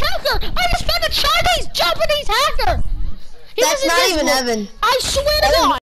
hacker! I just found a Chinese Japanese hacker! That's not even Evan. I swear to God!